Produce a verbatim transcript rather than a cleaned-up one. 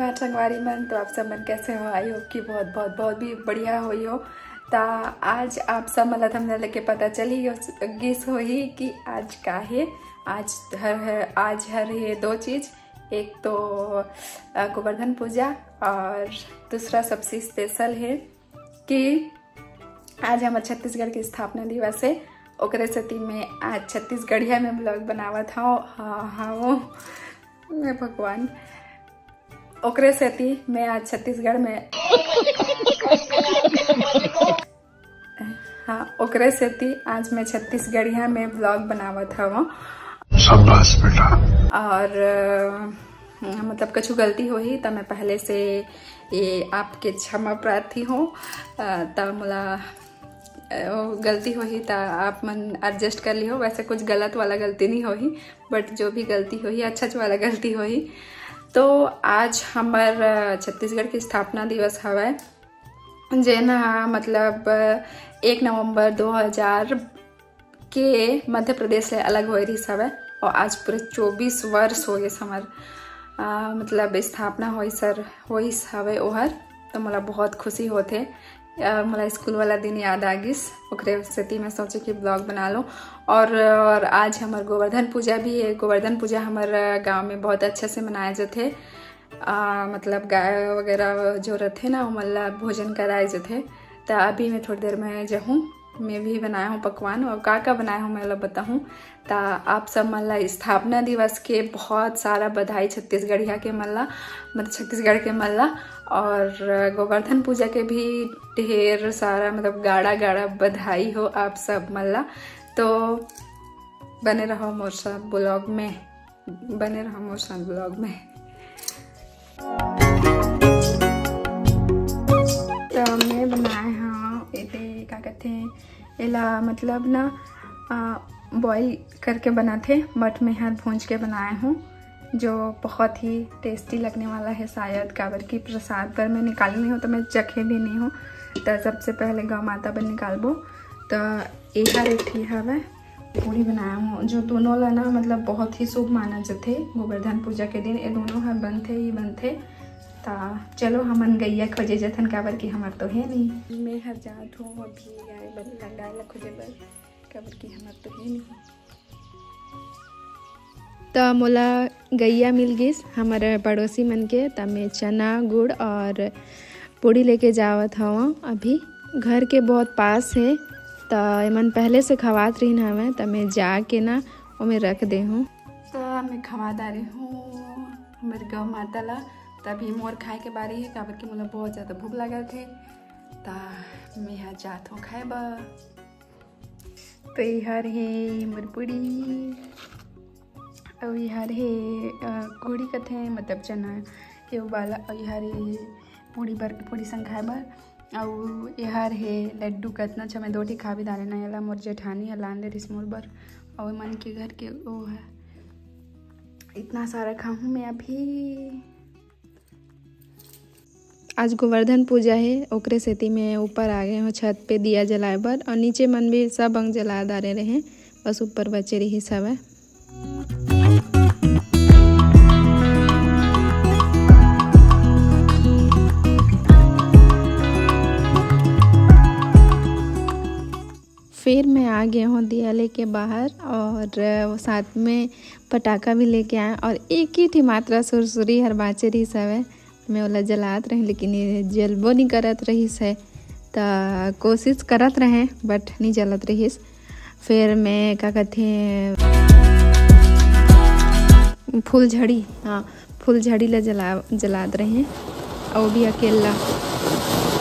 नमस्कार संगवारी मन। तो आप सब मन कैसे हो? आई हो कि बहुत बहुत बहुत भी बढ़िया हुई हो। ता आज आप सब मतलब हमने लेके पता चली गिस हो ही कि आज का है। आज हर है आज हर है दो चीज़, एक तो गोवर्धन पूजा और दूसरा सबसे स्पेशल है कि आज हमारे छत्तीसगढ़ की स्थापना दिवस है। ओकरे सती में आज छत्तीसगढ़िया में ब्लॉग बनावत हूँ। हाँ हाँ वो मैं भगवान ओकरे सेती मैं आज छत्तीसगढ़ में हाँ ओकरे सेती आज मैं छत्तीसगढ़िया में ब्लॉग बनावत हूँ। शाबाश बेटा। और आ, मतलब कछु गलती हो ही तो मैं पहले से ये आपके क्षमा प्रार्थी हूँ। तब मला गलती हो ही तो आप मन एडजस्ट कर लियो। वैसे कुछ गलत वाला गलती नहीं हो ही, बट जो भी गलती हो ही अच्छा वाला गलती हो ही। तो आज हमार छत्तीसगढ़ की स्थापना दिवस हवा जेना मतलब एक नवंबर दो हज़ार के मध्य प्रदेश से अलग हो रही हवे और आज पूरे चौबीस वर्ष हो गए हमार मतलब स्थापना हो सर हो हवे ओहर। तो मला बहुत खुशी होते। मला स्कूल वाला दिन याद आ गिस, ओकरे सेती मैं सोचे कि ब्लॉग बना लो। और और आज हमार गोवर्धन पूजा भी है। गोवर्धन पूजा हमार गांव में बहुत अच्छे से मनाए जाते। आ, मतलब गाय वगैरह जो रहते ना वो मल्ला भोजन कराए जाते। तो अभी मैं थोड़ी देर में जाऊँ, मैं भी बनाया हूँ पकवान और का का बनाया हूँ मैं लोग बताऊँ। तो आप सब मल्ला स्थापना दिवस के बहुत सारा बधाई छत्तीसगढ़िया के मल्ला मतलब छत्तीसगढ़ के मल्ला। और गोवर्धन पूजा के भी ढेर सारा मतलब गाढ़ा गाढ़ा बधाई हो आप सब मल्ला। तो बने रहो मोर साथ ब्लॉग में, बने रहो मोर साथ ब्लॉग में। तो मैं बनाए हाँ ये क्या कहते हैं एला मतलब ना बॉईल करके बनाते, बट मैं यहाँ भूंज के बनाए हूँ जो बहुत ही टेस्टी लगने वाला है। शायद काबर की प्रसाद पर मैं निकाली नहीं हूँ तो मैं चखे भी नहीं हूँ। तो सबसे पहले गौ माता पर निकालबो। तो यह रेठी हवा पूरी बनाया हूँ जो दोनों ला ना मतलब बहुत ही शुभ माना जाते। गोवर्धन पूजा के दिन ये दोनों हर बनते ही बनते। ता चलो हमन गैया खोजे जथन काबर की हमार तो है नहीं। मैं हर जात हूँ अभी गाय बर गाय ला खोजे बर काबर की हमार तो है नहीं। तो मोला गैया मिल गिस हमारे पड़ोसी मन के। तो मैं चना गुड़ और पूड़ी लेके जावत हूँ। अभी घर के बहुत पास है तो मन पहले से खवात रही हमें। तो मैं जाके ना वो मैं रख दे हूँ। तो मैं खवा डाली हूँ हमारे गौ माता ला। तभी मोर खाए के बारी है काबर की मुझे बहुत ज़्यादा भूख लगा थे। तो मैं यहाँ जात हूँ खाए बा। तो यहाँ है मोर पूड़ी और यहाँ है गुड़ी कथे मतलब चना ये उबाला। और यहाँ पूड़ी बर पूड़ी संग खाए बर। और यहाँ है लड्डू कतना अच्छा मैं दो ठी खा भी डाले ना याला मोर जेठानी है लान दे रिस मोर बर। और मन के घर के वो है इतना सारा खाऊँ मैं अभी। आज गोवर्धन पूजा है ओकरे सेती में ऊपर आ गए हो छत पे दिया जलाए बर। और नीचे मन भी सब अंग जला डाले रहे, बस ऊपर बचे रही सब है। फिर मैं आ गया हूँ दिया लेके बाहर और साथ में पटाखा भी लेके आए। और एक ही थी मात्रा सुरसुरी हर बाचे रही सब है। मैं वाला जलात रही लेकिन ये जलबो नहीं करत रही है। तो कोशिश करत रहे बट नहीं जलत रही। फिर मैं क्या कहते फूल झड़ी हाँ फूल झड़ी ला जला जलात रहे और भी अकेला।